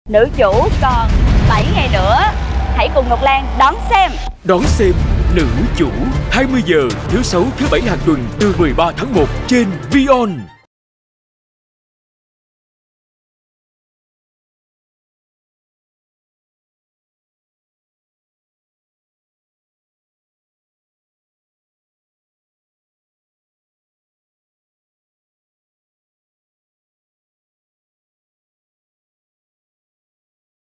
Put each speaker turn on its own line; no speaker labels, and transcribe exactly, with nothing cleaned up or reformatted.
Nữ chủ còn bảy ngày nữa. Hãy cùng Ngọc Lan đón xem.
Đón xem Nữ chủ hai mươi giờ thứ sáu thứ bảy hàng tuần từ mười ba tháng một trên ViON.